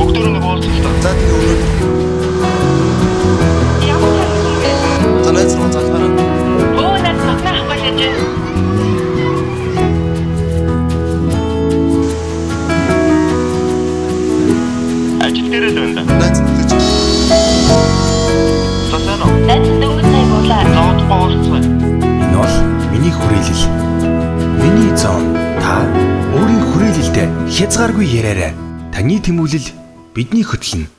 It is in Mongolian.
Бүгдөө нэг уулзсан. За тэгээ өнөөдөр. За найз руу залгаараа. Оо над магнах болооч. Ажил дээр л байна. Найз мэдээж. Сасано. Найз дөнгөж сая болоо. Зоод боолцоо. Энэ бол миний хүрээлэл. Миний зон. Та өөрийн хүрээлэлтэй хязгааргүй яриарай. Таны тэмүүлэл бидний хөтлөн.